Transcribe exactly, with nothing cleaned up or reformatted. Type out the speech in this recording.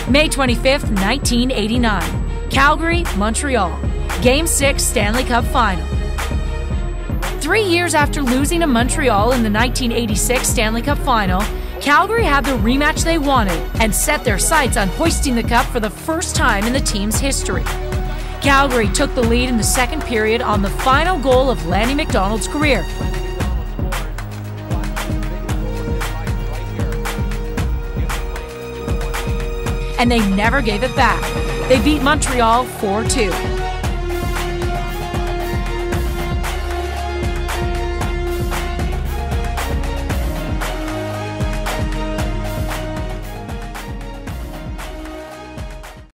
May twenty-fifth, nineteen eighty-nine, Calgary, Montreal, Game six Stanley Cup Final. Three years after losing to Montreal in the nineteen eighty-six Stanley Cup Final, Calgary had the rematch they wanted and set their sights on hoisting the cup for the first time in the team's history. Calgary took the lead in the second period on the final goal of Lanny McDonald's career. And they never gave it back. They beat Montreal four two.